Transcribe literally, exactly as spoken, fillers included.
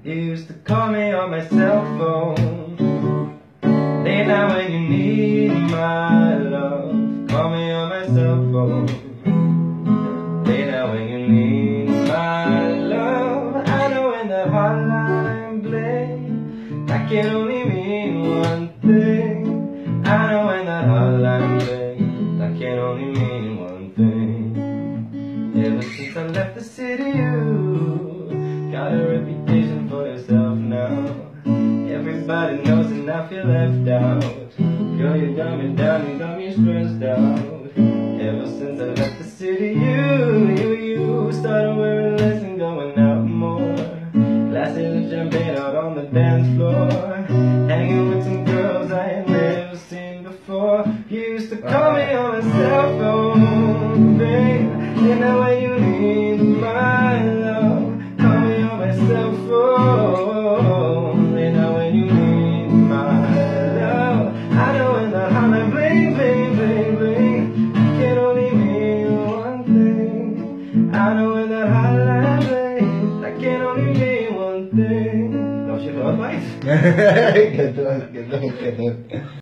You used to call me on my cell phone. Late night when you need my love. Call me on my cell phone. Late night when you need my love. I know when the hotline bling, that can only mean one thing. I know when the hotline bling, that can only mean one thing. Ever since I left the city, you got a reputation for yourself now. Everybody knows and I feel left out. Girl, you got me down, you got me stressed out. Ever since I left the city, you, you, you started wearing less and going out more. Glasses of champagne out on the dance floor, hanging with some girls I had never seen before. You used to call me on my cell phone, babe. You know when you need my love, call me on my cell phone. You know when you need my love. I know when the hotline bling, bling, bling, bling, can only mean one thing. I know when the hotline bling, that can only mean one thing. Don't you know, right? Ganun, ganun, ganun.